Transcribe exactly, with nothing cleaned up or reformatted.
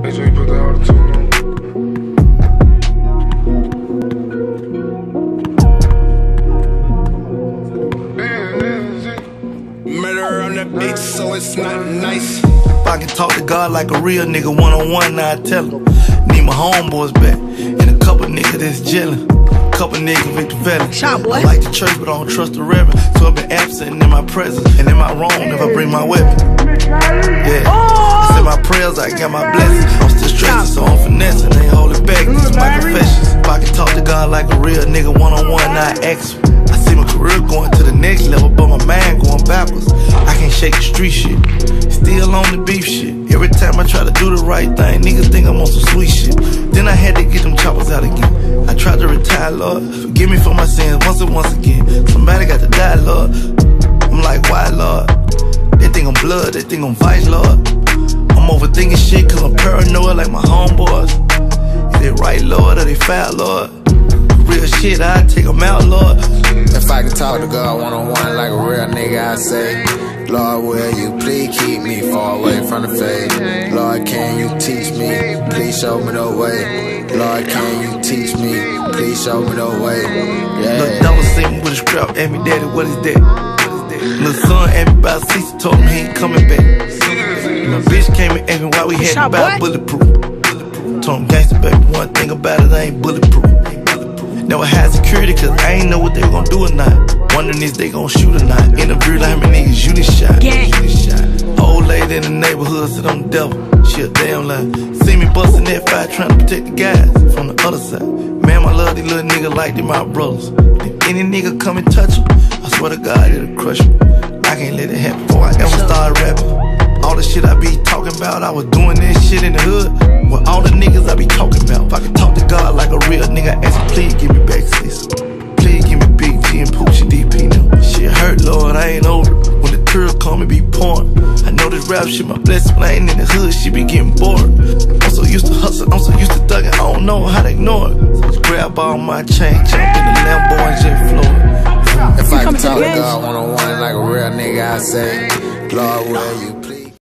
Make sure you put the auto-tune on. Murder on that bitch, so it's not nice. If I can talk to God like a real nigga one-on-one, now I tell him. Need my homeboys back, and a couple niggas that's jillin'. Couple niggas with the fellas. I like the church, but I don't trust the reverend. So I've been absent in my presence. And am I wrong if I bring my weapon? Yeah. I said my prayers, I got my blessings. I'm still stressing, so I'm finessing. Ain't holding back, these are my confessions. If I can talk to God like a real nigga one-on-one, now I ask him. I see my career going to the next level, but my mind going backwards. I can't shake the street shit. Still on the beef shit. Every time I try to do the right thing, niggas think I'm on some sweet shit. Then I had to get them choppers out again. I tried to retire, Lord. Forgive me for my sins once and once again. Somebody got to die, Lord. I'm like, why, Lord? They think I'm blood, they think I'm vice, Lord. I'm overthinking shit cause I'm paranoid like my homeboys. Is they right, Lord, or they foul, Lord? Real shit, I take them out, Lord. If I could talk to God one-on-one like a real nigga, I say, Lord, will you please keep me far away from the faith? Lord, can you teach me? Please show me the way. Lord, can you teach me? Please show me the way. Yeah. Look, double seen me with a scrap, ask me, daddy, what is that? Little son asked me about Cecil, told him he ain't coming back. My bitch came and asked me why we had to buy bulletproof. Told him, gangsta baby, one thing about it, I ain't bulletproof. Never had security cause I ain't know what they gon' do or not. Wondering if they gon' shoot or not. Interviewed like how many niggas you done shot. shot. Old lady in the neighborhood said I'm the devil. She a damn lie. See me bustin' that fire trying to protect the guys from the other side. Man, I love these little niggas like they my brothers. If any nigga come and touch them, I swear to God it'll crush me. I can't let it happen before I ever start rapping. All the shit I be talking about, I was doing this shit in the hood with all the niggas I be talking about. If I could talk to God like a real nigga, I ask him, please give me back sis. Please give me Big G and Poochie D P now. Shit hurt, Lord, I ain't over it. When the tears come and be pouring, I know this rap shit my blessing. When I ain't in the hood, she be getting bored. I'm so used to hustling, I'm so used to thugging, I don't know how to ignore it. So just grab all my chain, jump in the Lambo and jet floor. If I could talk to God one-on-one like a real nigga, I say, Lord, will you